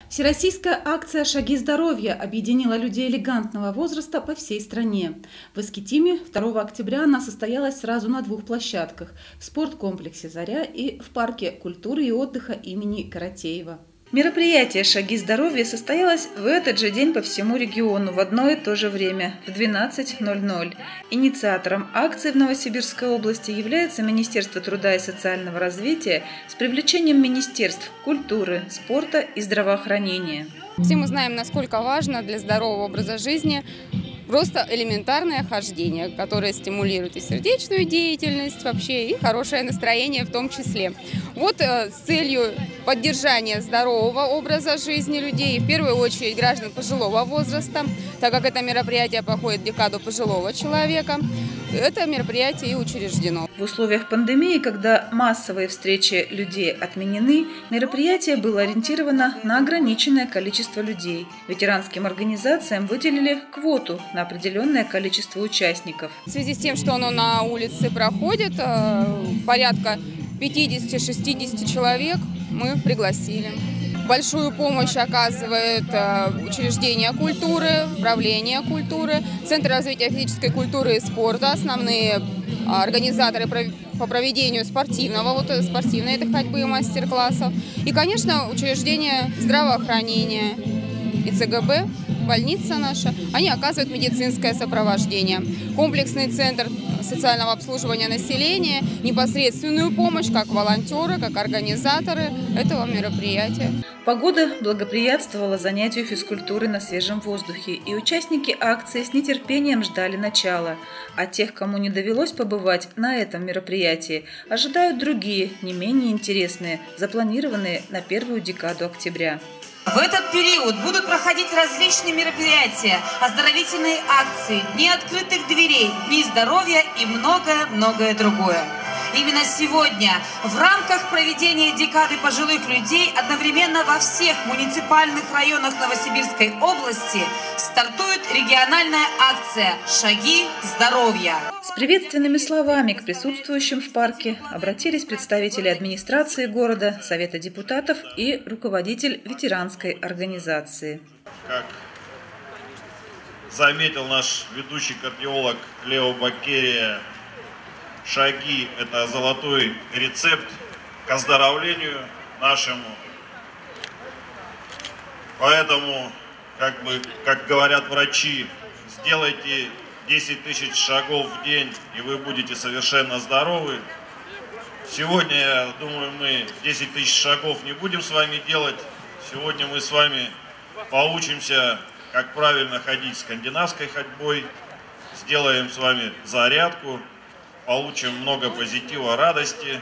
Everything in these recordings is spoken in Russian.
Всероссийская акция «Шаги здоровья» объединила людей элегантного возраста по всей стране. В Искитиме 2 октября она состоялась сразу на 2 площадках – в спорткомплексе «Заря» и в парке культуры и отдыха имени Каратеева. Мероприятие «Шаги здоровья» состоялось в этот же день по всему региону в одно и то же время – в 12:00. Инициатором акции в Новосибирской области является Министерство труда и социального развития с привлечением министерств культуры, спорта и здравоохранения. Все мы знаем, насколько важно для здорового образа жизни просто элементарное хождение, которое стимулирует и сердечную деятельность вообще, и хорошее настроение в том числе. Вот с целью поддержания здорового образа жизни людей, в первую очередь граждан пожилого возраста, так как это мероприятие проходит в декаду пожилого человека, это мероприятие и учреждено. В условиях пандемии, когда массовые встречи людей отменены, мероприятие было ориентировано на ограниченное количество людей. Ветеранским организациям выделили квоту на определенное количество участников. В связи с тем, что оно на улице проходит, порядка 50-60 человек мы пригласили. Большую помощь оказывает учреждения культуры, управление культуры, Центр развития физической культуры и спорта, основные организаторы по проведению спортивной ходьбы и мастер-классов. И, конечно, учреждения здравоохранения и ЦГБ, больница наша, они оказывают медицинское сопровождение. Комплексный центр социального обслуживания населения, непосредственную помощь, как волонтеры, как организаторы этого мероприятия. Погода благоприятствовала занятию физкультуры на свежем воздухе, и участники акции с нетерпением ждали начала. А тех, кому не довелось побывать на этом мероприятии, ожидают другие, не менее интересные, запланированные на 1-ю декаду октября. В этот период будут проходить различные мероприятия, оздоровительные акции, дни открытых дверей, дни здоровья и многое-многое другое. Именно сегодня в рамках проведения декады пожилых людей одновременно во всех муниципальных районах Новосибирской области стартует региональная акция «Шаги здоровья». С приветственными словами к присутствующим в парке обратились представители администрации города, Совета депутатов и руководитель ветеранской организации. Как заметил наш ведущий кардиолог Лео Бакерия, шаги – это золотой рецепт к оздоровлению нашему. Поэтому, как говорят врачи, сделайте 10 тысяч шагов в день, и вы будете совершенно здоровы. Сегодня, я думаю, мы 10 тысяч шагов не будем с вами делать. Сегодня мы с вами поучимся, как правильно ходить скандинавской ходьбой, сделаем с вами зарядку, получим много позитива, радости.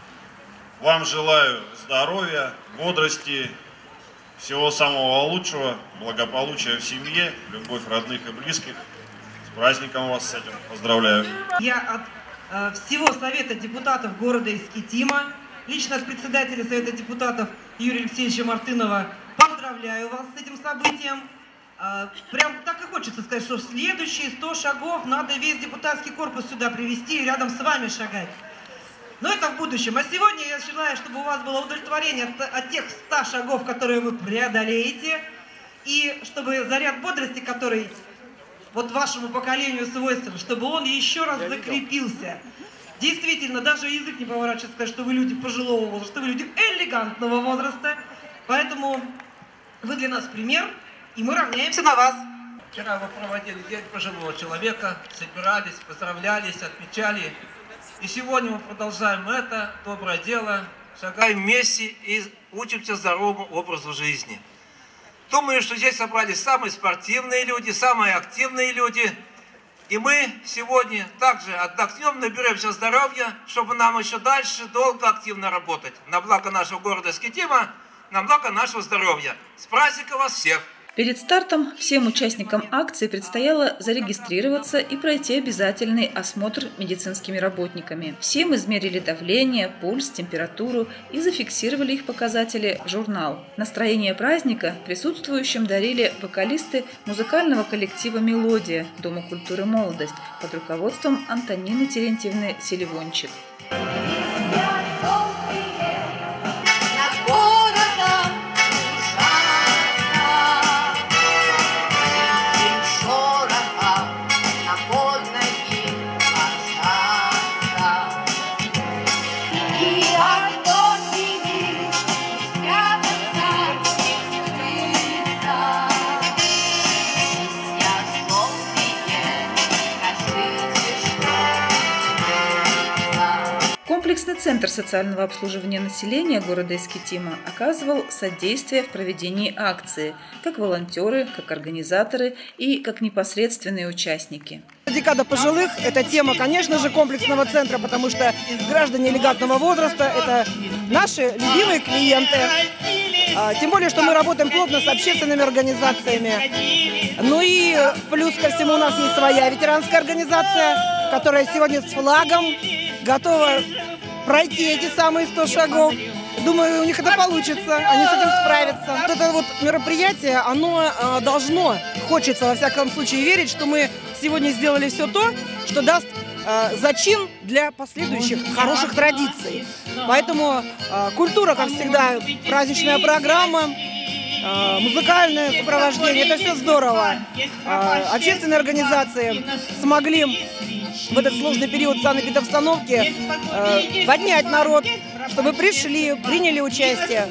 Вам желаю здоровья, бодрости, всего самого лучшего, благополучия в семье, любовь родных и близких. С праздником вас с этим поздравляю. Я от всего Совета депутатов города Искитима, лично от председателя Совета депутатов Юрия Алексеевича Мартынова, поздравляю вас с этим событием. Прям так и хочется сказать, что следующие 100 шагов надо весь депутатский корпус сюда привести и рядом с вами шагать. Но это в будущем. А сегодня я желаю, чтобы у вас было удовлетворение от тех 100 шагов, которые вы преодолеете, и чтобы заряд бодрости, который вот вашему поколению свойствен, чтобы он еще раз закрепился. Действительно, даже язык не поворачивается сказать, что вы люди пожилого возраста, что вы люди элегантного возраста. Поэтому вы для нас пример. И мы равняемся на вас. Вчера вы проводили День пожилого человека, собирались, поздравлялись, отмечали. И сегодня мы продолжаем это доброе дело, шагаем вместе и учимся здоровому образу жизни. Думаю, что здесь собрались самые спортивные люди, самые активные люди. И мы сегодня также отдохнем, наберемся здоровья, чтобы нам еще дальше долго активно работать. На благо нашего города Искитима, на благо нашего здоровья. С праздником вас всех! Перед стартом всем участникам акции предстояло зарегистрироваться и пройти обязательный осмотр медицинскими работниками. Всем измерили давление, пульс, температуру и зафиксировали их показатели в журнал. Настроение праздника присутствующим дарили вокалисты музыкального коллектива «Мелодия» Дома культуры «Молодость» под руководством Антонины Терентьевны Селивончик. Центр социального обслуживания населения города Искитима оказывал содействие в проведении акции, как волонтеры, как организаторы и как непосредственные участники. Декада пожилых – это тема, конечно же, комплексного центра, потому что граждане элегантного возраста – это наши любимые клиенты. Тем более, что мы работаем плотно с общественными организациями. Ну и плюс ко всему у нас есть своя ветеранская организация, которая сегодня с флагом готова пройти эти самые 100 шагов. Думаю, у них это получится, они с этим справятся. Вот это вот мероприятие, оно должно, хочется во всяком случае верить, что мы сегодня сделали все то, что даст зачин для последующих хороших традиций. Поэтому культура, как всегда, праздничная программа, музыкальное сопровождение, это все здорово. Общественные организации смогли в этот сложный период санэпидобстановки поднять народ, чтобы пришли, приняли участие.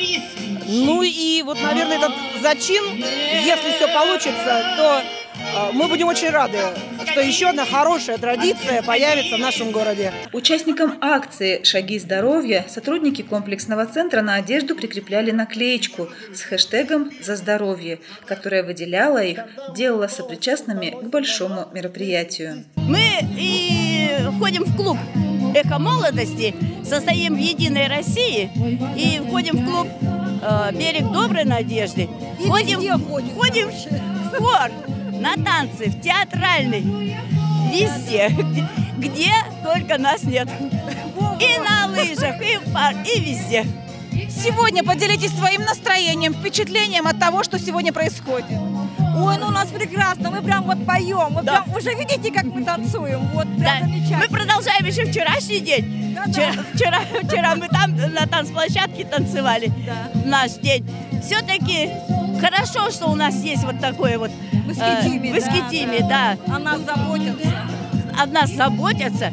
Ну и вот, наверное, этот зачин, если все получится, то мы будем очень рады, что еще одна хорошая традиция появится в нашем городе. Участникам акции «Шаги здоровья» сотрудники комплексного центра на одежду прикрепляли наклеечку с хэштегом «За здоровье», которая выделяла их, делала сопричастными к большому мероприятию. Мы и входим в клуб «Эхо молодости», состоим в «Единой России» и входим в клуб «Берег доброй надежды». Входим в хор, на танцы, в театральный, везде, где только нас нет. И на лыжах, и в парк, и везде. Сегодня поделитесь своим настроением, впечатлением от того, что сегодня происходит. Ой, ну у нас прекрасно, мы прям вот поем, мы прям, уже видите, как мы танцуем, вот прям замечательно. Мы продолжаем еще вчерашний день. Вчера мы там на танцплощадке танцевали, наш день. Все-таки хорошо, что у нас есть вот такое вот в Искитиме, да. О нас заботятся. О нас заботятся,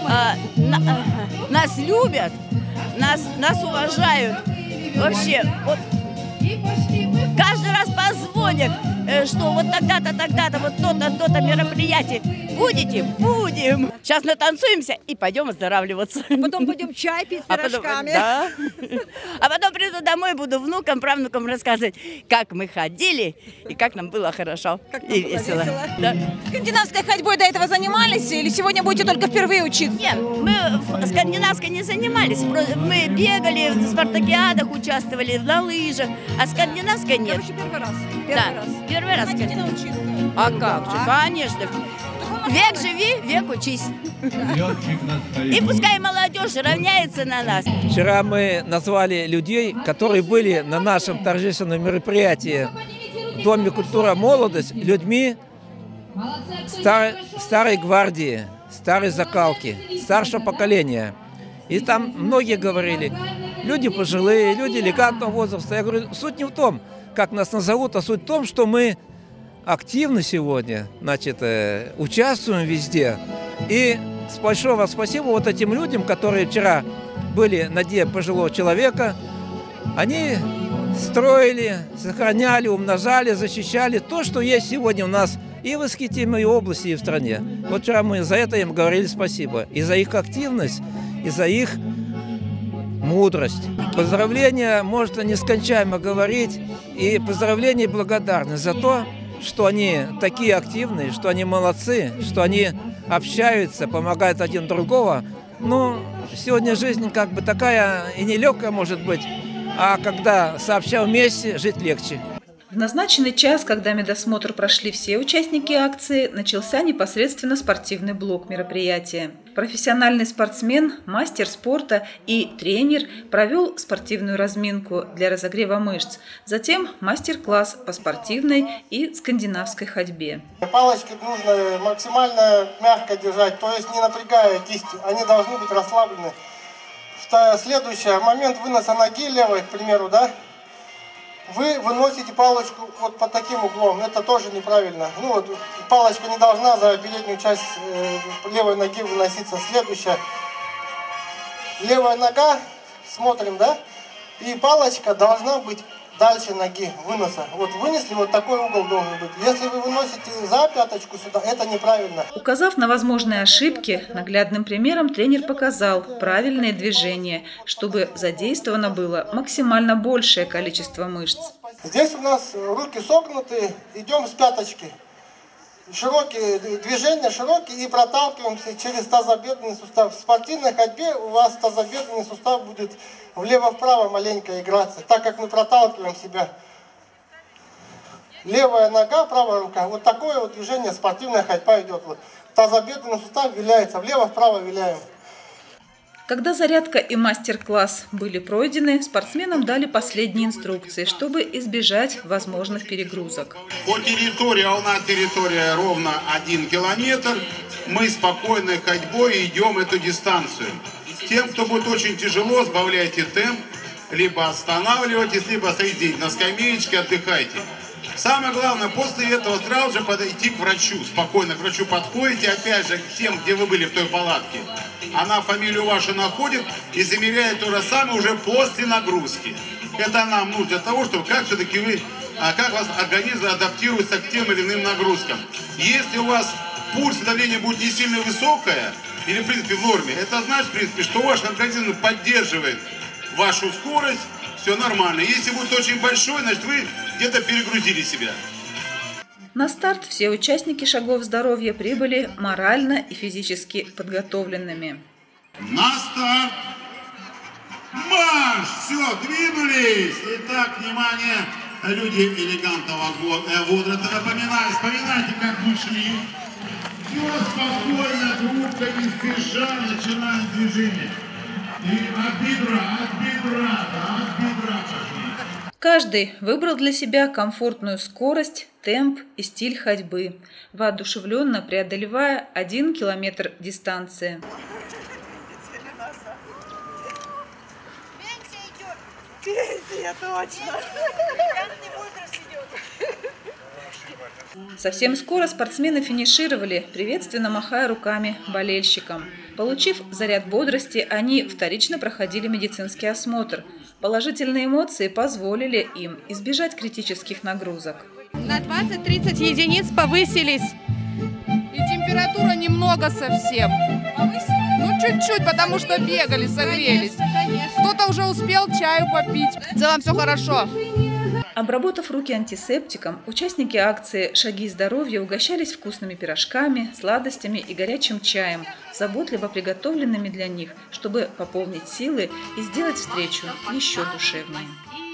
нас любят, нас уважают. Вообще, вот каждый раз позвонят, что вот тогда-то, тогда-то, вот то-то мероприятие. Будете? Будем. Сейчас натанцуемся и пойдем оздоравливаться. Потом будем чай пить пирожками. Да. А потом приду домой, буду внукам, правнукам рассказывать, как мы ходили и как нам было хорошо и весело. Да. Скандинавской ходьбой до этого занимались или сегодня будете только впервые учиться? Нет, мы скандинавской не занимались. Мы бегали, в спартакиадах участвовали, на лыжах, а скандинавской нет. Короче, первый раз. Первый раз. Хотите научиться? А как же, конечно. Век живи, век учись. И пускай молодежь равняется на нас. Вчера мы назвали людей, которые были на нашем торжественном мероприятии в Доме культуры «Молодость» людьми старой гвардии, старой закалки, старшего поколения. И там многие говорили, люди пожилые, люди элегантного возраста. Я говорю, суть не в том, как нас назовут, а суть в том, что мы активно сегодня, значит, участвуем везде. И большое спасибо вот этим людям, которые вчера были на Дне пожилого человека. Они строили, сохраняли, умножали, защищали то, что есть сегодня у нас и в Искитиме, и в области, и в стране. Вот вчера мы за это им говорили спасибо. И за их активность, и за их мудрость. Поздравления можно нескончаемо говорить. И поздравления и благодарность за то, что они такие активные, что они молодцы, что они общаются, помогают один другого. Ну, сегодня жизнь как бы такая и нелегкая может быть, а когда сообща вместе, жить легче. В назначенный час, когда медосмотр прошли все участники акции, начался непосредственно спортивный блок мероприятия. Профессиональный спортсмен, мастер спорта и тренер провел спортивную разминку для разогрева мышц. Затем мастер-класс по спортивной и скандинавской ходьбе. Палочки нужно максимально мягко держать, то есть не напрягая кисти, они должны быть расслаблены. Следующий момент выноса ноги левой, к примеру, да? Вы выносите палочку вот под таким углом, это тоже неправильно. Ну вот палочка не должна за переднюю часть левой ноги выноситься. Следующая. Левая нога, смотрим, да? И палочка должна быть дальше ноги выноса. Вот вынесли, вот такой угол должен быть. Если вы выносите за пяточку сюда, это неправильно. Указав на возможные ошибки, наглядным примером тренер показал правильные движения, чтобы задействовано было максимально большее количество мышц. Здесь у нас руки согнуты, идем с пяточки. Широкие движения, широкие, и проталкиваемся через тазобедренный сустав. В спортивной ходьбе у вас тазобедренный сустав будет влево-вправо маленько играться, так как мы проталкиваем себя. Левая нога, правая рука. Вот такое вот движение, спортивная ходьба идет. Вот. Тазобедренный сустав виляется, влево-вправо виляем. Когда зарядка и мастер-класс были пройдены, спортсменам дали последние инструкции, чтобы избежать возможных перегрузок. По территории, а у нас территория ровно 1 километр, мы спокойной ходьбой идем эту дистанцию. Тем, кто будет очень тяжело, сбавляйте темп, либо останавливайтесь, либо садитесь на скамеечке, отдыхайте. Самое главное, после этого сразу же подойти к врачу. Спокойно к врачу подходите, опять же, к тем, где вы были в той палатке. Она фамилию вашу находит и замеряет то же самое уже после нагрузки. Это нам нужно для того, чтобы как все-таки вы, как ваш организм адаптируется к тем или иным нагрузкам. Если у вас пульс и давление будет не сильно высокое, или в принципе в норме, это значит, в принципе, что ваш организм поддерживает вашу скорость, все нормально. Если будет очень большой, значит вы где-то перегрузили себя. На старт все участники шагов здоровья прибыли морально и физически подготовленными. На старт! Марш! Все, двинулись! Итак, внимание, люди элегантного возраста. Напоминаю, вспоминайте, как мы шли. Все спокойно, группа не спеша, начинаем движение. И от бедра пошли. Каждый выбрал для себя комфортную скорость, темп и стиль ходьбы, воодушевленно преодолевая 1 километр дистанции. Пенсия, точно. Совсем скоро спортсмены финишировали, приветственно махая руками болельщикам. Получив заряд бодрости, они вторично проходили медицинский осмотр. Положительные эмоции позволили им избежать критических нагрузок. На 20-30 единиц повысились. И температура немного совсем. Ну, чуть-чуть, потому что бегали, согрелись. Кто-то уже успел чаю попить. В целом все хорошо. Обработав руки антисептиком, участники акции «Шаги здоровья» угощались вкусными пирожками, сладостями и горячим чаем, заботливо приготовленными для них, чтобы пополнить силы и сделать встречу еще душевнее.